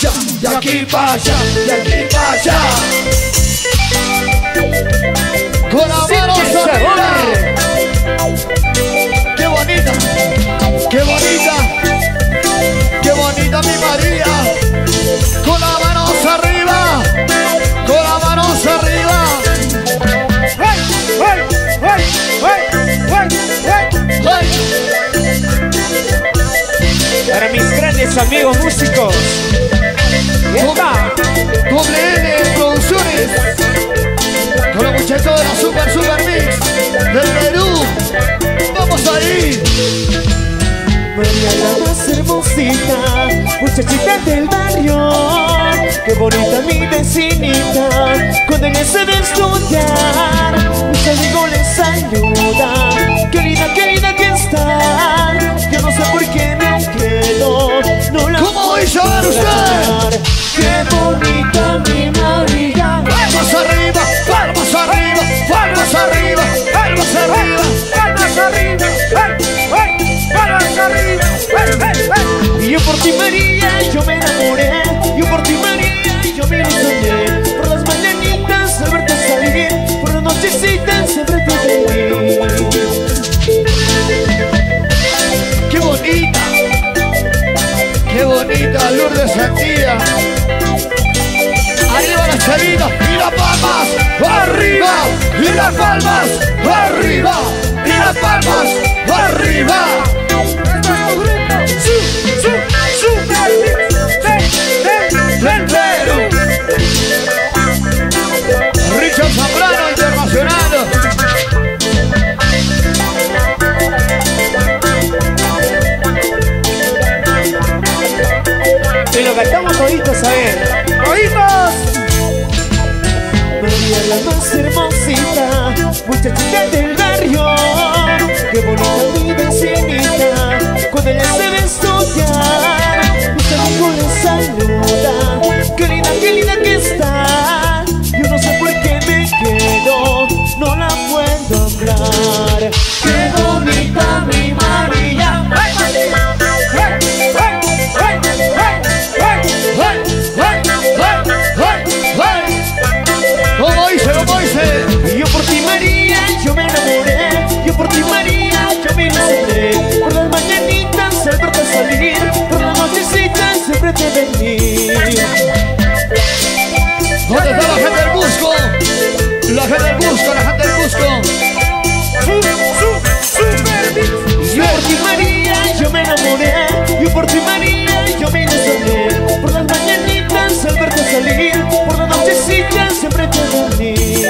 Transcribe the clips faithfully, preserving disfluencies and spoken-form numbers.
allá, de aquí para allá, de aquí para allá. Con la mano arriba. Qué bonita, qué bonita, qué bonita mi María. Con las manos arriba, con las manos arriba. Para mis grandes amigos músicos. Doble N Producciones. Con los muchachos de la Super Super Mix del Perú. Vamos ahí. María la más hermosita, muchachita del barrio. Qué bonita mi vecinita, cuando ella de estudiar, mis amigos les saluda. Qué linda, qué linda que está. Yo no sé por qué me quedo. No la ¿Cómo voy a llamar usted? Qué bonita mi María. Palmas arriba, palmas arriba, palmas arriba, palmas arriba, palmas arriba, palmas arriba. Y yo por ti María, yo me enamoré. Yo por ti María, yo me ilusioné. Por las mañanitas al verte salir, por las nochecitas siempre te veí. Qué bonita, qué bonita Lourdes Santía. Arriba las chalitas y las palmas, arriba, y las palmas, arriba, y las palmas, arriba. Del Perú. Richard Zambrano Internacional. Y lo cantamos toditos, a ver. ¡Toditos! María la más hermosita, muchachita del barrio. Qué bonita mi vecinita, cuando ella se ve estudiar, mis amigos le saludan. Qué linda, qué linda que está. Yo no sé por qué me quedo, no la puedo hablar. Qué bonita mi María. ¿Cómo dice? ¿Cómo dice? Y yo por ti María, yo me enamoré. Yo por ti María, yo me ilusioné. Por las mañanitas al verte salir, por las nochecitas siempre te vení. ¿Dónde está la gente del Busco? La gente del Busco, la gente del Busco. Yo por ti María, yo me enamoré. Yo por ti María, yo me ilusioné. Por las mañanitas al verte salir, por las nochecitas siempre te vení.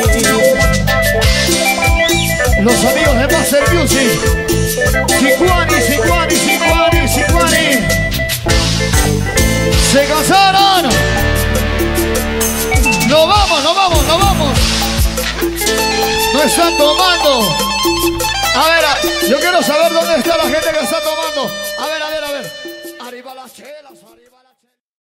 Los amigos de Master Music. Sicuani, Sicuani, Sicuani, Sicuani. Se cansaron. Nos vamos, nos vamos, nos vamos. No están tomando. A ver, yo quiero saber dónde está la gente que está tomando. A ver.